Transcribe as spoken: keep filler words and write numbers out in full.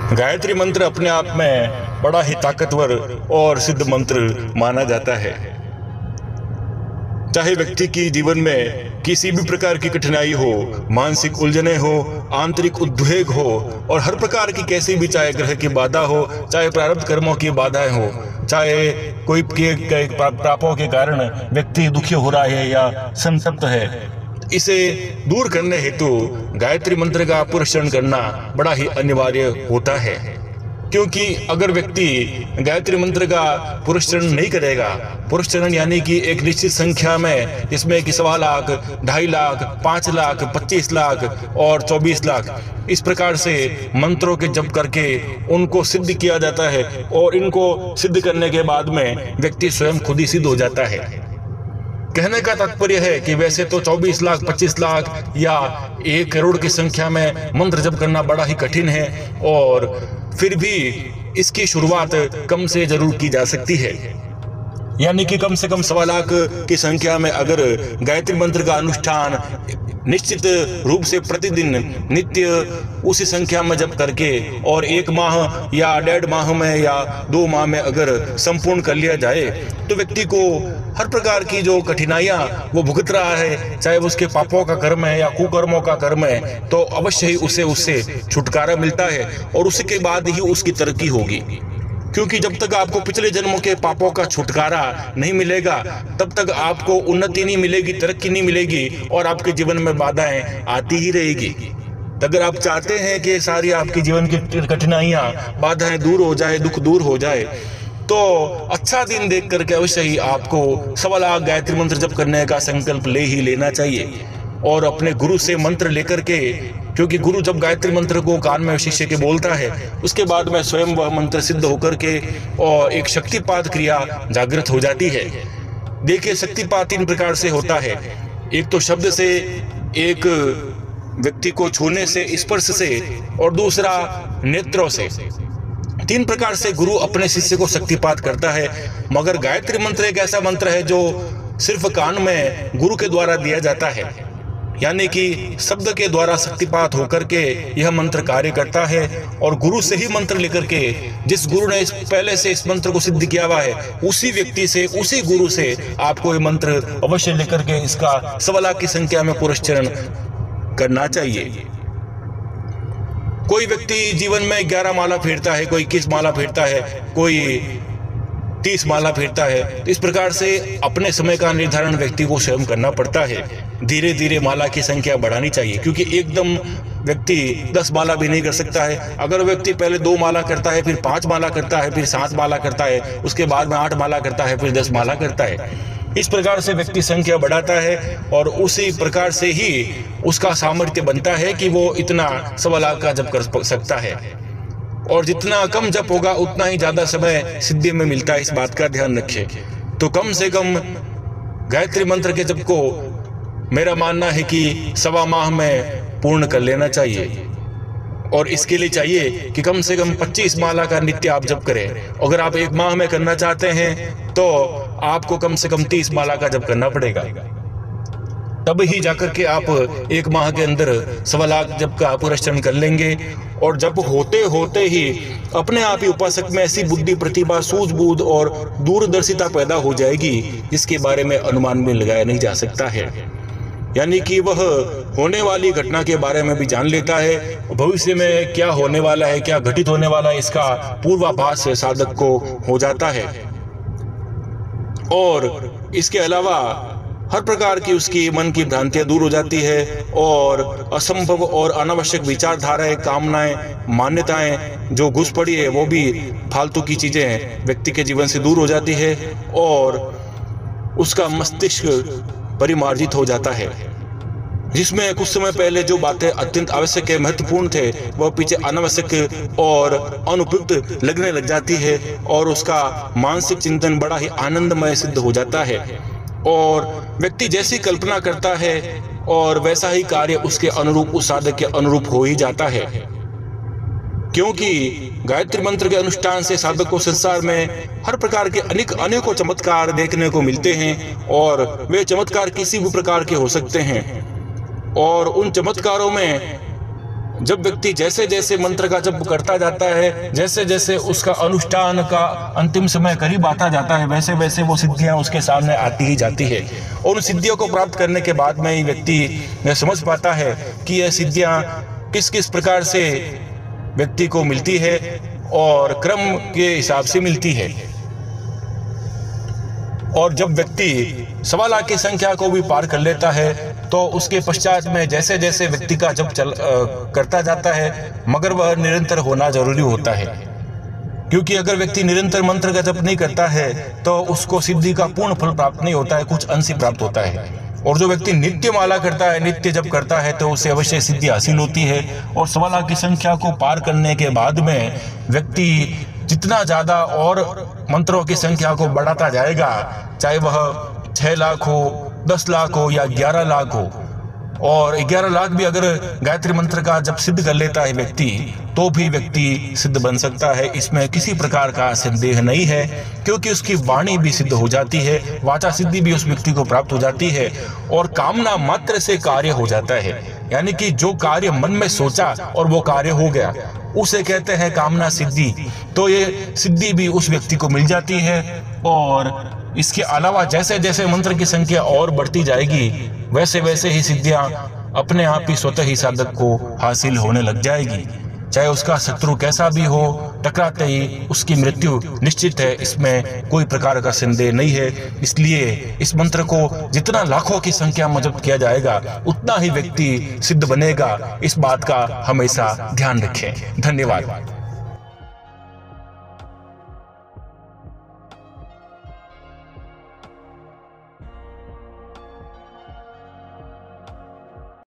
गायत्री मंत्र अपने आप में बड़ा ही ताकतवर और सिद्ध मंत्र माना जाता है। चाहे व्यक्ति की जीवन में किसी भी प्रकार की कठिनाई हो, मानसिक उलझने हो, आंतरिक उद्वेग हो और हर प्रकार की कैसी भी, चाहे ग्रह की बाधा हो, चाहे प्रारब्ध कर्मों की बाधाएं हो, चाहे कोई के पापों के कारण व्यक्ति दुखी हो रहा है या संतप्त है, इसे दूर करने हेतु गायत्री मंत्र का पुरस्चरण करना बड़ा ही अनिवार्य होता है। क्योंकि अगर व्यक्ति गायत्री मंत्र का पुरस्चरण नहीं करेगा, पुरस्चरण यानी कि एक निश्चित संख्या में, जिसमें कि सवा लाख, ढाई लाख, पाँच लाख, पच्चीस लाख और चौबीस लाख, इस प्रकार से मंत्रों के जप करके उनको सिद्ध किया जाता है और इनको सिद्ध करने के बाद में व्यक्ति स्वयं खुद ही सिद्ध हो जाता है। कहने का तात्पर्य है कि वैसे तो चौबीस लाख, पच्चीस लाख या एक करोड़ की संख्या में मंत्र जप करना बड़ा ही कठिन है, और फिर भी इसकी शुरुआत कम से जरूर की जा सकती है। यानी कि कम से कम सवा लाख की संख्या में अगर गायत्री मंत्र का अनुष्ठान निश्चित रूप से प्रतिदिन नित्य उसी संख्या में जप करके और एक माह या डेढ़ माह में या दो माह में अगर संपूर्ण कर लिया जाए, तो व्यक्ति को हर प्रकार की जो कठिनाइयां वो भुगत रहा है, चाहे उसके पापों का कर्म है या कुकर्मों का कर्म है, तो अवश्य ही उसे उससे छुटकारा मिलता है और उसी के बाद ही उसकी तरक्की होगी। क्योंकि जब तक आपको पिछले जन्मों के पापों का छुटकारा नहीं मिलेगा, तब तक आपको उन्नति नहीं मिलेगी, तरक्की नहीं मिलेगी और आपके जीवन में बाधाएं आती ही रहेगी। अगर आप चाहते हैं कि सारी आपकी जीवन की कठिनाइयां, बाधाएं दूर हो जाए, दुख दूर हो जाए, तो अच्छा दिन देख करके अवश्य ही आपको सवा लाख गायत्री मंत्र जप करने का संकल्प ले ही लेना चाहिए और अपने गुरु से मंत्र लेकर के, क्योंकि गुरु जब गायत्री मंत्र को कान में शिष्य के बोलता है, उसके बाद में स्वयं वह मंत्र सिद्ध होकर के और एक शक्तिपात क्रिया जागृत हो जाती है। देखिए, शक्तिपात तीन प्रकार से होता है। एक तो शब्द से, एक व्यक्ति को छूने से, स्पर्श से, और दूसरा नेत्रों से। तीन प्रकार से गुरु अपने शिष्य को शक्तिपात करता है। मगर गायत्री मंत्र एक ऐसा मंत्र है जो सिर्फ कान में गुरु के द्वारा दिया जाता है, यानी कि शब्द के द्वारा शक्तिपात होकर के यह मंत्र कार्य करता है। और गुरु से ही मंत्र लेकर के, जिस गुरु ने इस पहले से इस मंत्र को सिद्ध किया हुआ है, उसी व्यक्ति से, उसी गुरु से आपको ये मंत्र अवश्य लेकर के इसका सवा लाख की संख्या में पुरस्चरण करना चाहिए। कोई व्यक्ति जीवन में ग्यारह माला फेरता है, कोई इक्कीस माला फेरता है, कोई तीस माला फेरता है। इस प्रकार से अपने समय का निर्धारण व्यक्ति को स्वयं करना पड़ता है। धीरे धीरे माला की संख्या बढ़ानी चाहिए, क्योंकि एकदम व्यक्ति दस माला भी नहीं कर सकता है। अगर व्यक्ति पहले दो माला करता है, फिर पांच माला करता है, फिर सात माला करता है, उसके बाद में आठ माला करता है, फिर दस माला करता है, इस प्रकार से व्यक्ति संख्या बढ़ाता है और उसी प्रकार से ही उसका सामर्थ्य बनता है कि वो इतना सवा लाख का जप कर सकता है। और जितना कम जप होगा उतना ही ज्यादा समय सिद्धि में मिलता है, इस बात का ध्यान रखिए। तो कम से कम गायत्री मंत्र के जप को मेरा मानना है कि सवा माह में पूर्ण कर लेना चाहिए। और इसके लिए चाहिए कि कम से कम पच्चीस माला का नित्य आप जप करें। अगर आप एक माह में करना चाहते हैं तो आपको कम से कम तीस माला का जप करना पड़ेगा, तब ही जाकर के आप एक माह के अंदर सवा लाख जप का पुरस्चरण कर लेंगे। और जब होते होते ही अपने आप ही उपासक में ऐसी बुद्धि, प्रतिभा, सूझबूझ और दूरदर्शिता पैदा हो जाएगी जिसके बारे में अनुमान में लगाया नहीं जा सकता है। यानी कि वह होने वाली घटना के बारे में भी जान लेता है, भविष्य में क्या होने वाला है, क्या घटित होने वाला है, इसका पूर्वाभास साधक को हो जाता है। और इसके अलावा हर प्रकार की उसकी मन की भ्रांतियां दूर हो जाती है और असंभव और अनावश्यक विचारधाराएं, कामनाएं, मान्यताएं जो घुस पड़ी है, वो भी फालतू की चीजें व्यक्ति के जीवन से दूर हो जाती है और उसका मस्तिष्क परिमार्जित हो जाता है। जिसमें कुछ समय पहले जो बातें अत्यंत आवश्यक है, महत्वपूर्ण थे, वह पीछे अनावश्यक और अनुपयुक्त लगने लग जाती है और उसका मानसिक चिंतन बड़ा ही आनंदमय सिद्ध हो जाता है। और व्यक्ति जैसी कल्पना करता है और वैसा ही कार्य उसके अनुरूप, उस साधक के अनुरूप हो ही जाता है। क्योंकि गायत्री मंत्र के अनुष्ठान से साधक को संसार में हर प्रकार के अनेक अनेकों चमत्कार देखने को मिलते हैं और वे चमत्कार किसी भी प्रकार के हो सकते हैं। और उन चमत्कारों में जब व्यक्ति जैसे जैसे मंत्र का जप करता जाता है, जैसे जैसे उसका अनुष्ठान का अंतिम समय करीब आता जाता है, वैसे वैसे वो सिद्धियां उसके सामने आती ही जाती है। और उन सिद्धियों को प्राप्त करने के बाद में ही व्यक्ति समझ पाता है कि यह सिद्धियां किस किस प्रकार से व्यक्ति को मिलती है और क्रम के हिसाब से मिलती है। और जब व्यक्ति सवा लाख की संख्या को भी पार कर लेता है तो उसके पश्चात में जैसे जैसे व्यक्ति का जप चल आ, करता जाता है, मगर वह निरंतर होना जरूरी होता है। क्योंकि अगर व्यक्ति निरंतर मंत्र का जप नहीं करता है तो उसको सिद्धि का पूर्ण फल प्राप्त नहीं होता है, कुछ अंश ही प्राप्त होता है। और जो व्यक्ति नित्य माला करता है, नित्य जप करता है, तो उसे अवश्य सिद्धि हासिल होती है। और सवा लाख की संख्या को पार करने के बाद में व्यक्ति जितना ज्यादा और मंत्रों की संख्या को बढ़ाता जाएगा, चाहे वह छह लाख हो, दस लाख हो या ग्यारह लाख हो, और ग्यारह लाख भी अगर गायत्री मंत्र का जब सिद्ध कर लेता है व्यक्ति, तो भी व्यक्ति सिद्ध बन सकता है। इसमें किसी प्रकार का संदेह नहीं है, क्योंकि उसकी वाणी भी सिद्ध हो जाती है, वाचा सिद्धि भी उस व्यक्ति को प्राप्त हो जाती है और कामना मात्र से कार्य हो जाता है। यानी कि जो कार्य मन में सोचा और वो कार्य हो गया, उसे कहते हैं कामना सिद्धि। तो ये सिद्धि भी उस व्यक्ति को मिल जाती है। और इसके अलावा जैसे जैसे मंत्र की संख्या और बढ़ती जाएगी, वैसे वैसे ही सिद्धियां अपने आप ही स्वतः ही साधक को हासिल होने लग जाएगी। चाहे उसका शत्रु कैसा भी हो, टकराते ही उसकी मृत्यु निश्चित है, इसमें कोई प्रकार का संदेह नहीं है। इसलिए इस मंत्र को जितना लाखों की संख्या में जप किया जाएगा, उतना ही व्यक्ति सिद्ध बनेगा। इस बात का हमेशा ध्यान रखें। धन्यवाद।